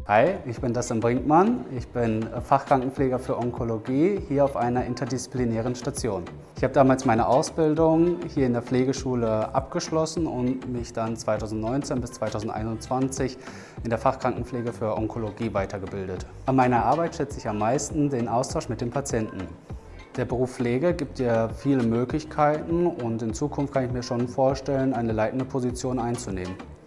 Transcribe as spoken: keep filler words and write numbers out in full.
Hi, ich bin Dustin Brinkmann. Ich bin Fachkrankenpfleger für Onkologie hier auf einer interdisziplinären Station. Ich habe damals meine Ausbildung hier in der Pflegeschule abgeschlossen und mich dann zweitausendneunzehn bis zweitausendeinundzwanzig in der Fachkrankenpflege für Onkologie weitergebildet. An meiner Arbeit schätze ich am meisten den Austausch mit den Patienten. Der Beruf Pflege gibt dir viele Möglichkeiten und in Zukunft kann ich mir schon vorstellen, eine leitende Position einzunehmen.